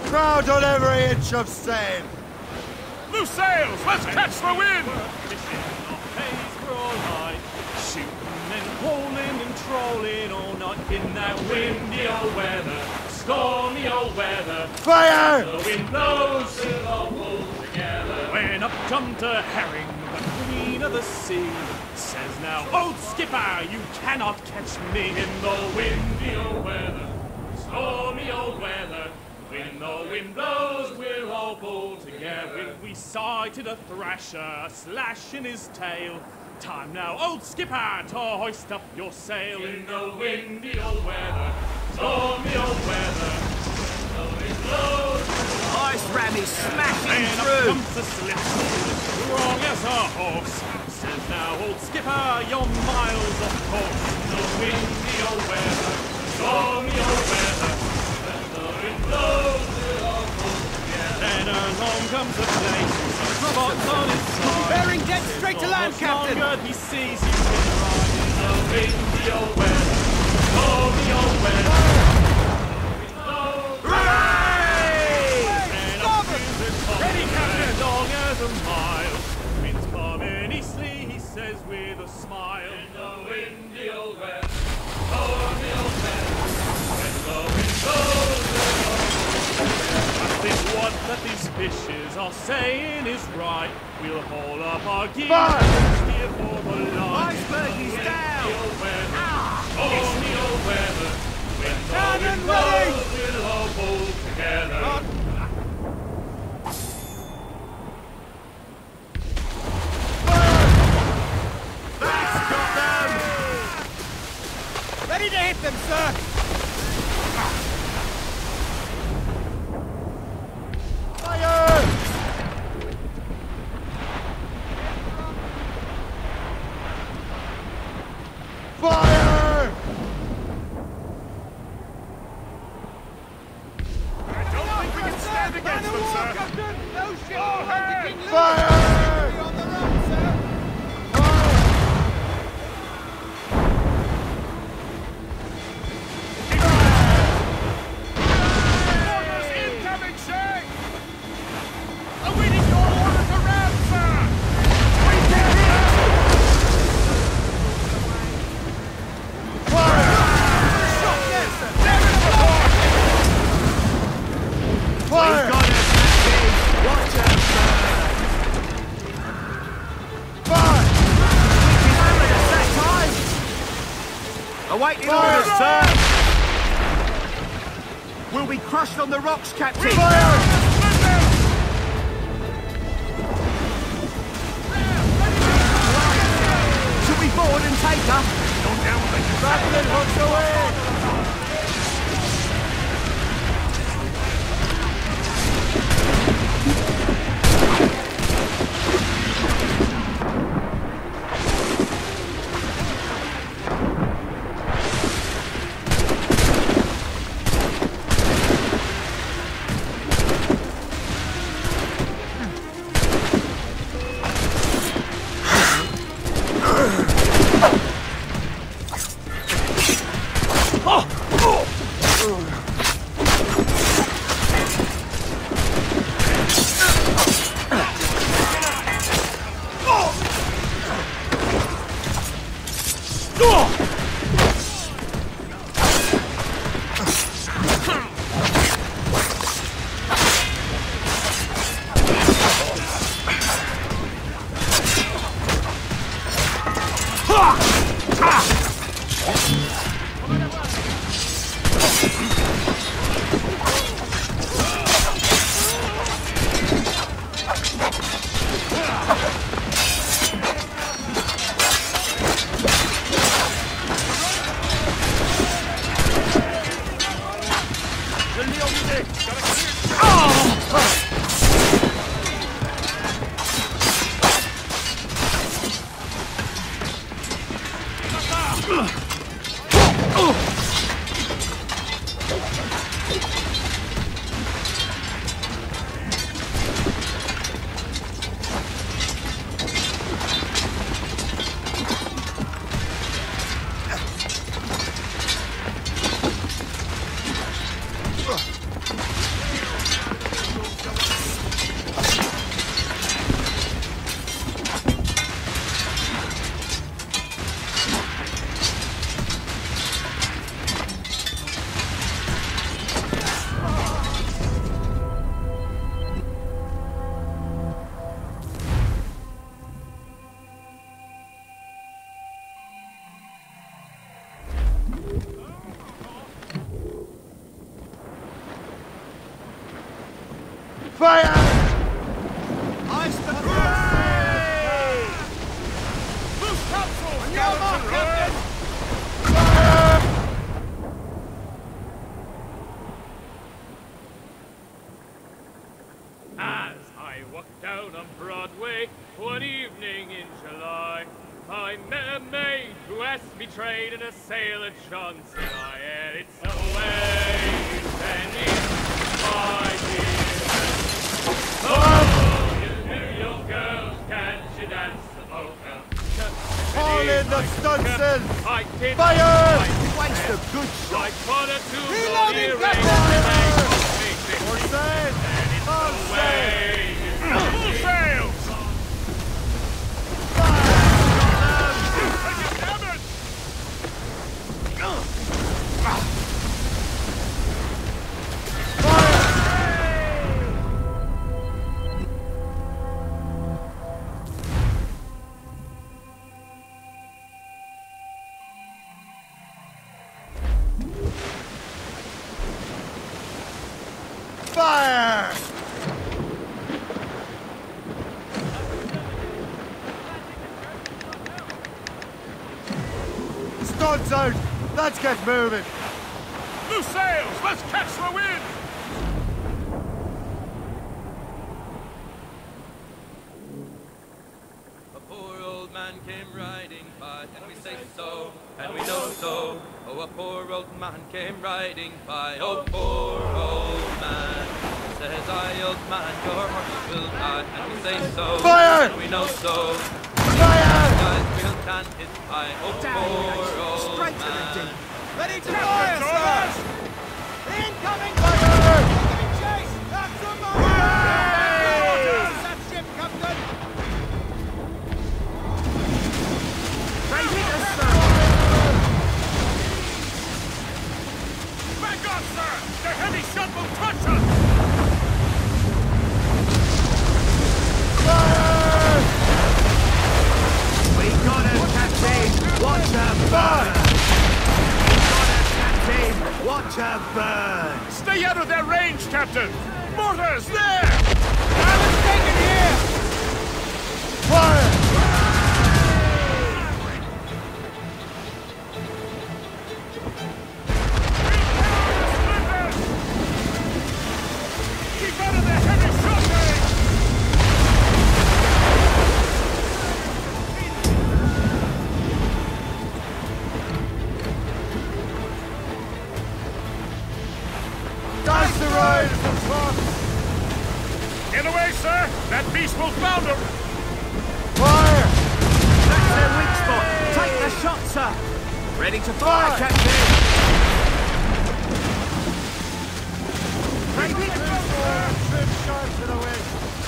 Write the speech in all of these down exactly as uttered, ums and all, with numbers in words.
Crowd on every inch of sail! Loose sails! Let's catch the wind! Shooting and hauling and trolling all night in that windy old weather, stormy old weather. Fire! The wind blows, we'll all pull together. When up jumped a herring, the queen of the sea, says now, old skipper, you cannot catch me in the windy old weather, stormy old weather. When the wind blows, we'll all pull together. We sighted a thrasher, a slash in his tail. Time now, old skipper, to hoist up your sail in the windy old weather, stormy old weather. The wind blows. Ice ram is smashing And through. up comes the slip, strong as a horse. Says now, old skipper, you're miles off course. In the windy old weather, stormy old weather. When the wind blows, we'll all pull together. Then along comes the place, robots on his side. Bearing dead straight to land, Captain. Longer he sees you can ride in the windy old weather, stormy old weather. Ready, Captain! Long as a mile. Wind's coming eastly, he says with a smile. In the windy old weather, stormy old weather. When the wind blows, I think what that these fishes are saying is right. We'll haul up our gear and steer for the line. Iceberg is down. Stormy old weather. When the wind blows, we'll all pull together. Ready to hit them, sir. Fire! Fire! I don't think we can stand against them, sir. No ship will hold the King Louis. Fire! On the run, sir. Orders incoming, sir! Awaiting your order to ram, sir! We can Shot there, sir. Fire! We've got it, Captain. Watch out, sir. Fire! That time. Awaiting orders, sir. We'll be crushed on the rocks, Captain. Fire! Should we board and take her? Battling hooks away! Fire! Ice the Loose topsail! On your mark, Captain! Fire! As I walked down on Broadway one evening in July, I met a maid who asked me trade in a sail at Johnson. I had it's the way and it's my dear. Oh, you New York girls, can't you dance the polka? All in the stunsail! I did Fire! waste a good shot. like one or two Reloading, gold earrings Captain! and they cost me More fifty. sail! All sail! Full sails! Fire! Studs out! Let's get moving! Loose sails! Let's catch the wind! A poor old man came riding by, and we say so, and we know so. Oh, a poor old man came riding by, oh, poor old man. Says I, old man, your horse will die, and we say so, Fire! and we know so. Fire! Guys will can his eye, oh, poor old Straight to the man. deep. Ready to Captain, fire, orders! sir! Incoming Fire! Incoming chase! That's the Morrigan! That's ship, Captain! Right here, sir! Back off, sir! The heavy shot will touch us! Fire! We got her, Captain! Watch her burn! We got her, Captain! Watch her burn! Stay out of their range, Captain! Mortars, there! Now let's take it here! Fire! Keep out of their heavy shot range! That's the ride! Get away, sir! That beast will flounder! Fire! That's their weak spot! Take the shot, sir! Ready to fire, Fire! Captain! Trim sharp to the wind!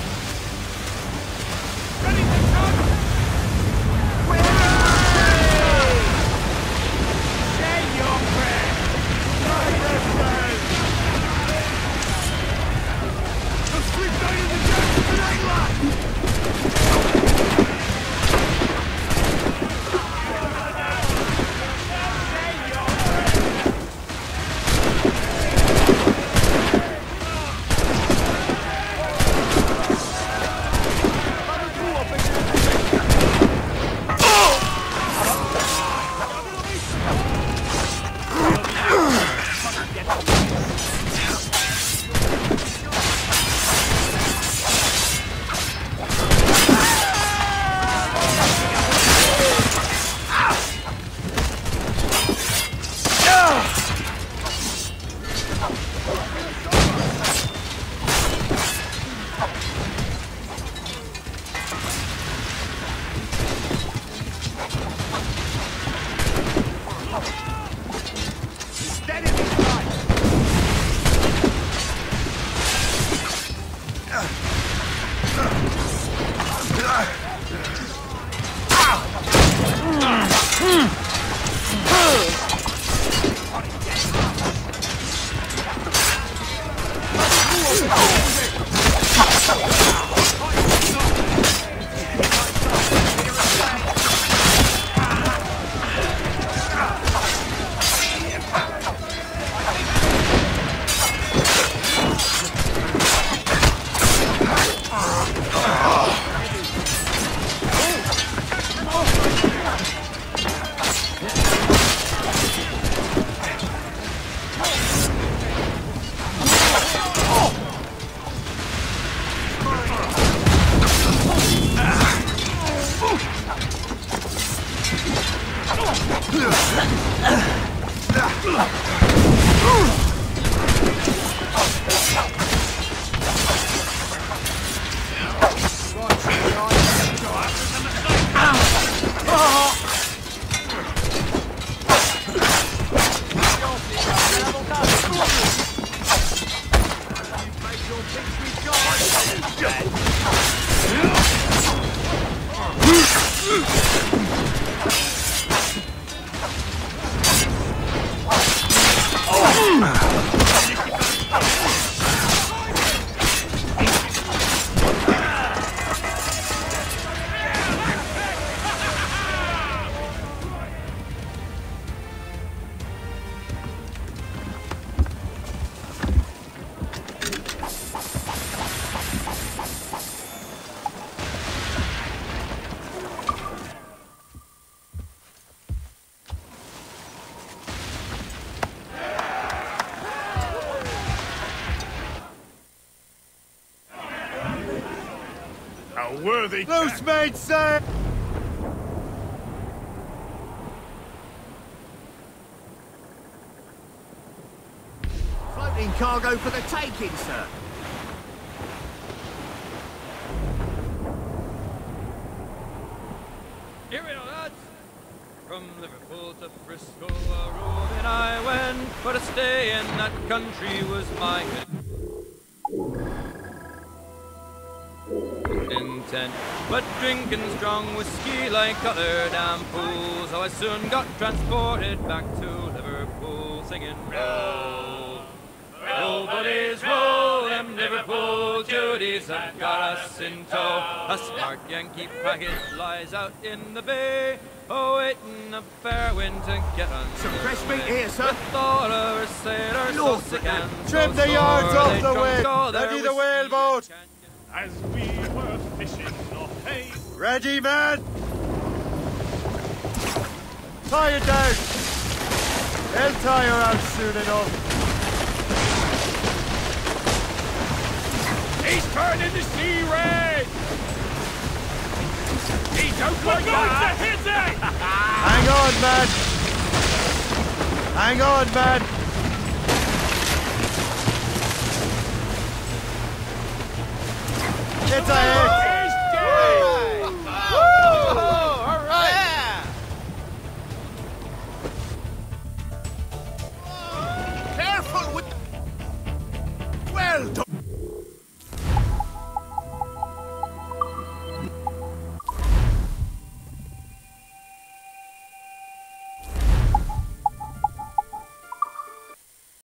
Ready to charge! We're ready! Say your prayer! The sleep night in the Jackson tonight, lad! A worthy Loose chap. mate, sir! Floating cargo for the taking, sir. Here we are, lads. From Liverpool to Frisco, a roving I went, but to stay in that country was my intent. But drinking strong whiskey like other damn fools, so I soon got transported back to Liverpool, singing roll, roll, buddies, roll, them Liverpool Judies have got us in tow. A smart Yankee packet lies out in the bay, oh, waiting a fair wind to get on. Some fresh meat here, sir. The thought of a sailor so Lord, sick and Trim so the yards sore, off they the drunk wind. all their Ready the whiskey whaleboat. and As we were fishing off hay, Ready, man! Tie it down! They'll tie her out soon enough. He's turning the sea red. He don't we're like going to that. hit it! Hang on, man! Hang on, man! It's a hit! He's dead. All right. Careful with. Well done.